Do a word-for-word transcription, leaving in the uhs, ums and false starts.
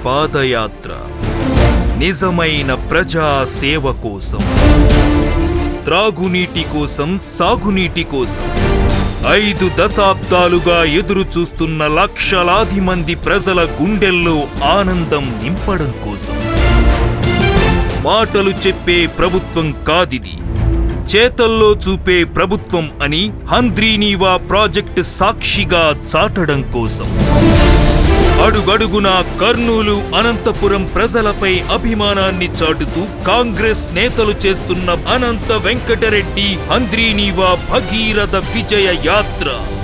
పాదయాత్ర నిజమైన ప్రజా సేవ కోసం, త్రాగునీటి కోసం, సాగునీటి కోసం ఐదు దశాబ్దాలుగా ఎదురు చూస్తున్న లక్షలాది మంది ప్రజల గుండెల్లో ఆనందం నింపడం కోసం. మాటలు చెప్పే ప్రభుత్వం కాదిది, చేతల్లో చూపే ప్రభుత్వం అని హంద్రీనీవా ప్రాజెక్టు సాక్షిగా చాటడం కోసం. అడుగడుగునా కర్నూలు, అనంతపురం ప్రజలపై అభిమానాన్ని చాటుతూ కాంగ్రెస్ నేతలు చేస్తున్న అనంత వెంకటరెడ్డి హంద్రీనీవా భగీరథ విజయ యాత్ర